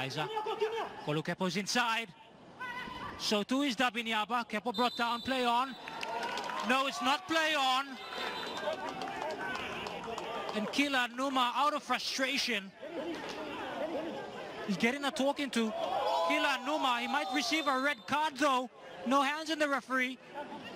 equalizer. Kolo Kepo's inside. So too is Dabinyaba. Kepo brought down, play on. No, it's not play on. And Kila Numa, out of frustration, he's getting a talking to. Kila Numa, he might receive a red card though. No hands on the referee.